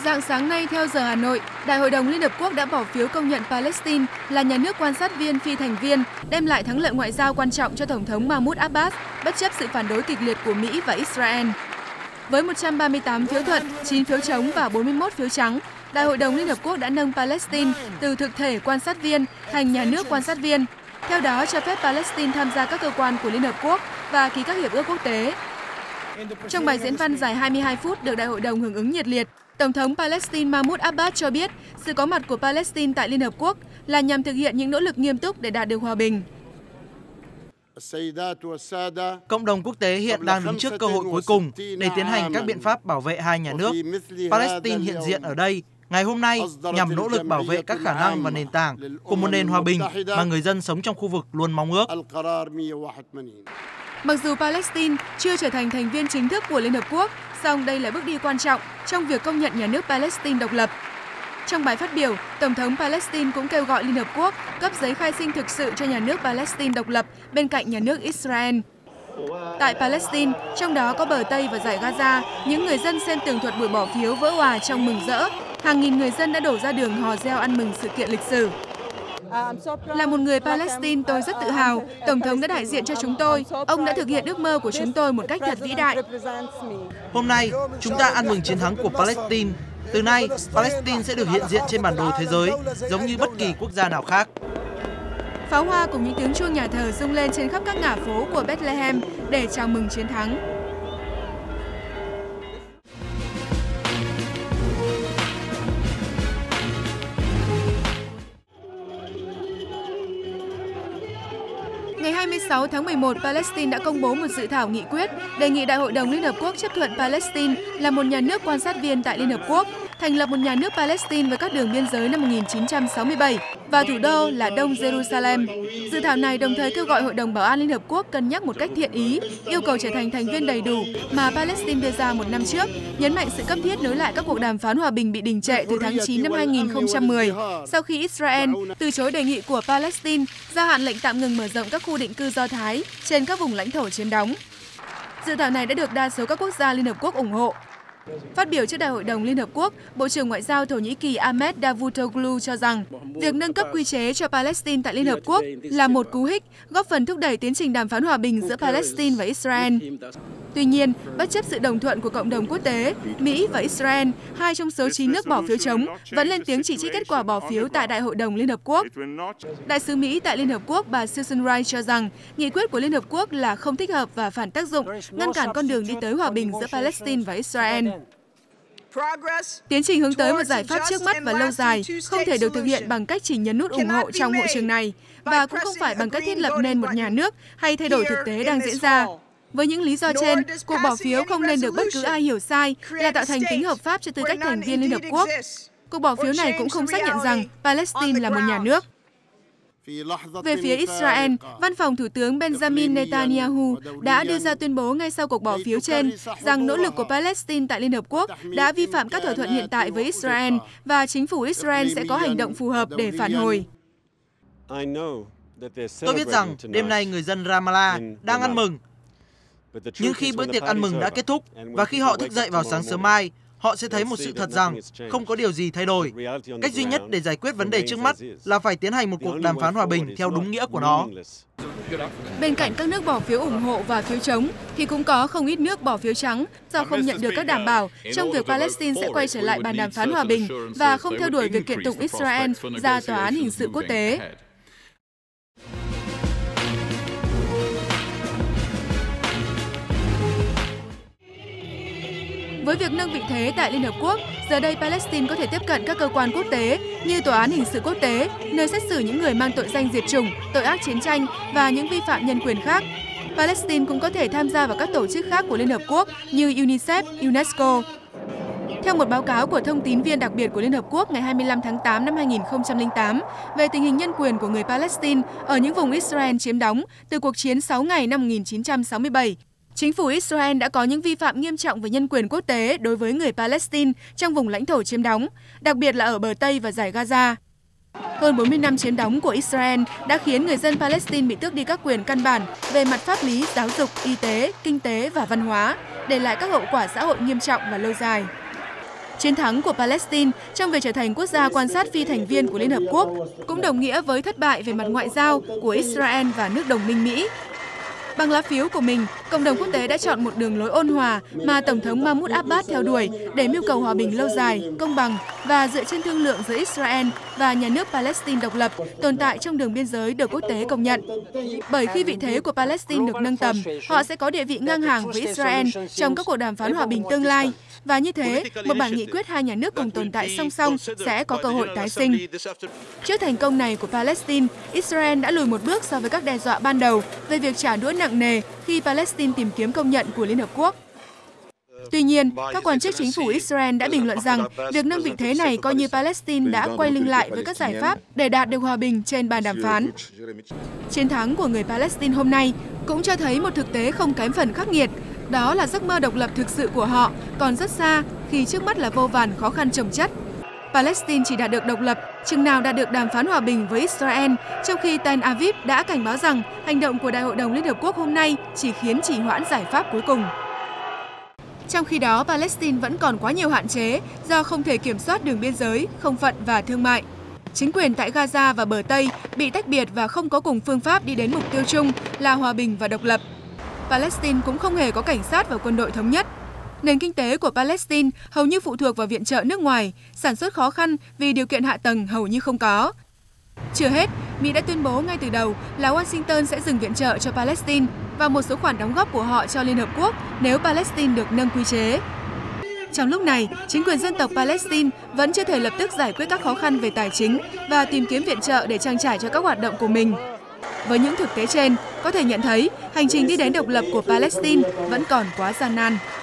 Rạng sáng nay theo giờ Hà Nội, Đại hội đồng Liên Hợp Quốc đã bỏ phiếu công nhận Palestine là nhà nước quan sát viên phi thành viên, đem lại thắng lợi ngoại giao quan trọng cho Tổng thống Mahmoud Abbas, bất chấp sự phản đối kịch liệt của Mỹ và Israel. Với 138 phiếu thuận, 9 phiếu chống và 41 phiếu trắng, Đại hội đồng Liên Hợp Quốc đã nâng Palestine từ thực thể quan sát viên thành nhà nước quan sát viên. Theo đó, cho phép Palestine tham gia các cơ quan của Liên Hợp Quốc và ký các hiệp ước quốc tế. Trong bài diễn văn dài 22 phút được Đại hội đồng hưởng ứng nhiệt liệt, Tổng thống Palestine Mahmoud Abbas cho biết sự có mặt của Palestine tại Liên Hợp Quốc là nhằm thực hiện những nỗ lực nghiêm túc để đạt được hòa bình. Cộng đồng quốc tế hiện đang đứng trước cơ hội cuối cùng để tiến hành các biện pháp bảo vệ hai nhà nước. Palestine hiện diện ở đây ngày hôm nay nhằm nỗ lực bảo vệ các khả năng và nền tảng của một nền hòa bình mà người dân sống trong khu vực luôn mong ước. Mặc dù Palestine chưa trở thành thành viên chính thức của Liên Hợp Quốc, song đây là bước đi quan trọng trong việc công nhận nhà nước Palestine độc lập. Trong bài phát biểu, Tổng thống Palestine cũng kêu gọi Liên Hợp Quốc cấp giấy khai sinh thực sự cho nhà nước Palestine độc lập bên cạnh nhà nước Israel. Tại Palestine, trong đó có bờ Tây và Dải Gaza, những người dân xem tường thuật buổi bỏ phiếu vỡ òa trong mừng rỡ. Hàng nghìn người dân đã đổ ra đường hò reo ăn mừng sự kiện lịch sử. Là một người Palestine, tôi rất tự hào. Tổng thống đã đại diện cho chúng tôi. Ông đã thực hiện ước mơ của chúng tôi một cách thật vĩ đại. Hôm nay, chúng ta ăn mừng chiến thắng của Palestine. Từ nay, Palestine sẽ được hiện diện trên bản đồ thế giới, giống như bất kỳ quốc gia nào khác. Pháo hoa cùng những tiếng chuông nhà thờ rung lên trên khắp các ngã phố của Bethlehem để chào mừng chiến thắng. Ngày 26 tháng 11, Palestine đã công bố một dự thảo nghị quyết đề nghị Đại hội đồng Liên Hợp Quốc chấp thuận Palestine là một nhà nước quan sát viên tại Liên Hợp Quốc, thành lập một nhà nước Palestine với các đường biên giới năm 1967 và thủ đô là Đông Jerusalem. Dự thảo này đồng thời kêu gọi Hội đồng Bảo an Liên Hợp Quốc cân nhắc một cách thiện ý, yêu cầu trở thành thành viên đầy đủ mà Palestine đưa ra một năm trước, nhấn mạnh sự cấp thiết nối lại các cuộc đàm phán hòa bình bị đình trệ từ tháng 9 năm 2010, sau khi Israel từ chối đề nghị của Palestine gia hạn lệnh tạm ngừng mở rộng các khu định cư Do Thái trên các vùng lãnh thổ chiếm đóng. Dự thảo này đã được đa số các quốc gia Liên Hợp Quốc ủng hộ. Phát biểu trước Đại hội đồng Liên Hợp Quốc, Bộ trưởng Ngoại giao Thổ Nhĩ Kỳ Ahmet Davutoglu cho rằng việc nâng cấp quy chế cho Palestine tại Liên Hợp Quốc là một cú hích, góp phần thúc đẩy tiến trình đàm phán hòa bình giữa Palestine và Israel. Tuy nhiên, bất chấp sự đồng thuận của cộng đồng quốc tế, Mỹ và Israel, hai trong số 9 nước bỏ phiếu chống, vẫn lên tiếng chỉ trích kết quả bỏ phiếu tại Đại hội đồng Liên Hợp Quốc. Đại sứ Mỹ tại Liên Hợp Quốc bà Susan Rice cho rằng nghị quyết của Liên Hợp Quốc là không thích hợp và phản tác dụng, ngăn cản con đường đi tới hòa bình giữa Palestine và Israel. Tiến trình hướng tới một giải pháp trước mắt và lâu dài không thể được thực hiện bằng cách chỉ nhấn nút ủng hộ trong hội trường này, và cũng không phải bằng cách thiết lập nên một nhà nước hay thay đổi thực tế đang diễn ra. Với những lý do trên, cuộc bỏ phiếu không nên được bất cứ ai hiểu sai là tạo thành tính hợp pháp cho tư cách thành viên Liên Hợp Quốc. Cuộc bỏ phiếu này cũng không xác nhận rằng Palestine là một nhà nước. Về phía Israel, Văn phòng Thủ tướng Benjamin Netanyahu đã đưa ra tuyên bố ngay sau cuộc bỏ phiếu trên rằng nỗ lực của Palestine tại Liên Hợp Quốc đã vi phạm các thỏa thuận hiện tại với Israel và chính phủ Israel sẽ có hành động phù hợp để phản hồi. Tôi biết rằng đêm nay người dân Ramallah đang ăn mừng. Nhưng khi bữa tiệc ăn mừng đã kết thúc và khi họ thức dậy vào sáng sớm mai, họ sẽ thấy một sự thật rằng không có điều gì thay đổi. Cách duy nhất để giải quyết vấn đề trước mắt là phải tiến hành một cuộc đàm phán hòa bình theo đúng nghĩa của nó. Bên cạnh các nước bỏ phiếu ủng hộ và phiếu chống, thì cũng có không ít nước bỏ phiếu trắng do không nhận được các đảm bảo trong việc Palestine sẽ quay trở lại bàn đàm phán hòa bình và không theo đuổi việc kiện tụng Israel ra Tòa án Hình sự Quốc tế. Với việc nâng vị thế tại Liên Hợp Quốc, giờ đây Palestine có thể tiếp cận các cơ quan quốc tế như Tòa án Hình sự Quốc tế, nơi xét xử những người mang tội danh diệt chủng, tội ác chiến tranh và những vi phạm nhân quyền khác. Palestine cũng có thể tham gia vào các tổ chức khác của Liên Hợp Quốc như UNICEF, UNESCO. Theo một báo cáo của thông tín viên đặc biệt của Liên Hợp Quốc ngày 25 tháng 8 năm 2008 về tình hình nhân quyền của người Palestine ở những vùng Israel chiếm đóng từ cuộc chiến 6 ngày năm 1967, chính phủ Israel đã có những vi phạm nghiêm trọng về nhân quyền quốc tế đối với người Palestine trong vùng lãnh thổ chiếm đóng, đặc biệt là ở bờ Tây và Dải Gaza. Hơn 40 năm chiếm đóng của Israel đã khiến người dân Palestine bị tước đi các quyền căn bản về mặt pháp lý, giáo dục, y tế, kinh tế và văn hóa, để lại các hậu quả xã hội nghiêm trọng và lâu dài. Chiến thắng của Palestine trong việc trở thành quốc gia quan sát phi thành viên của Liên Hợp Quốc cũng đồng nghĩa với thất bại về mặt ngoại giao của Israel và nước đồng minh Mỹ. Bằng lá phiếu của mình, cộng đồng quốc tế đã chọn một đường lối ôn hòa mà Tổng thống Mahmoud Abbas theo đuổi để mưu cầu hòa bình lâu dài, công bằng và dựa trên thương lượng giữa Israel và nhà nước Palestine độc lập tồn tại trong đường biên giới được quốc tế công nhận. Bởi khi vị thế của Palestine được nâng tầm, họ sẽ có địa vị ngang hàng với Israel trong các cuộc đàm phán hòa bình tương lai. Và như thế, một bản nghị quyết hai nhà nước cùng tồn tại song song sẽ có cơ hội tái sinh. Trước thành công này của Palestine, Israel đã lùi một bước so với các đe dọa ban đầu về việc trả đũa nặng nề khi Palestine tìm kiếm công nhận của Liên Hợp Quốc. Tuy nhiên, các quan chức chính phủ Israel đã bình luận rằng việc nâng vị thế này coi như Palestine đã quay lưng lại với các giải pháp để đạt được hòa bình trên bàn đàm phán. Chiến thắng của người Palestine hôm nay cũng cho thấy một thực tế không kém phần khắc nghiệt, đó là giấc mơ độc lập thực sự của họ còn rất xa khi trước mắt là vô vàn khó khăn chồng chất. Palestine chỉ đạt được độc lập chừng nào đạt được đàm phán hòa bình với Israel, trong khi Tel Aviv đã cảnh báo rằng hành động của Đại hội đồng Liên Hợp Quốc hôm nay chỉ khiến trì hoãn giải pháp cuối cùng. Trong khi đó, Palestine vẫn còn quá nhiều hạn chế do không thể kiểm soát đường biên giới, không phận và thương mại. Chính quyền tại Gaza và bờ Tây bị tách biệt và không có cùng phương pháp đi đến mục tiêu chung là hòa bình và độc lập. Palestine cũng không hề có cảnh sát và quân đội thống nhất. Nền kinh tế của Palestine hầu như phụ thuộc vào viện trợ nước ngoài, sản xuất khó khăn vì điều kiện hạ tầng hầu như không có. Chưa hết, Mỹ đã tuyên bố ngay từ đầu là Washington sẽ dừng viện trợ cho Palestine và một số khoản đóng góp của họ cho Liên Hợp Quốc nếu Palestine được nâng quy chế. Trong lúc này, chính quyền dân tộc Palestine vẫn chưa thể lập tức giải quyết các khó khăn về tài chính và tìm kiếm viện trợ để trang trải cho các hoạt động của mình. Với những thực tế trên, có thể nhận thấy hành trình đi đến độc lập của Palestine vẫn còn quá gian nan.